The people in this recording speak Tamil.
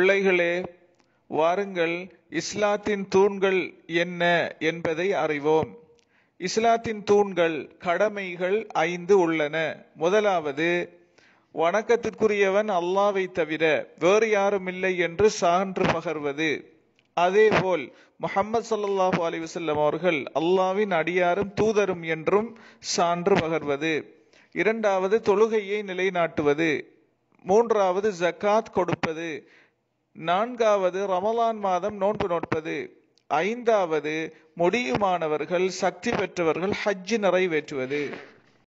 பிள்ளைகளே, வாருங்கள் இஸ்லாத்தின் தூண்கள் என்ன என்பதை அறிவோம். இஸ்லாத்தின் தூண்கள், கடமைகள் 5 உள்ளன. முதலாவது, வணக்கத்திற்குரியவன் அல்லாஹ்வை தவிர வேறு யாரும் இல்லை என்று சான்று பகர்வது. அதேபோல் முஹம்மது ஸல்லல்லாஹு அலைஹி வஸல்லம் அவர்கள் அல்லாஹ்வின் அடியாரும் தூதரும் என்றும் சான்று பகர்வது. இரண்டாவது, தொழுகையை நிலைநாட்டுவது. மூன்றாவது, ஜக்காத் கொடுப்பது. நான்காவது, ரமலான் மாதம் நோன்பு நோட்பது. ஐந்தாவது, முடியுமானவர்கள், சக்தி பெற்றவர்கள் ஹஜ் நிறைவேற்றுவது.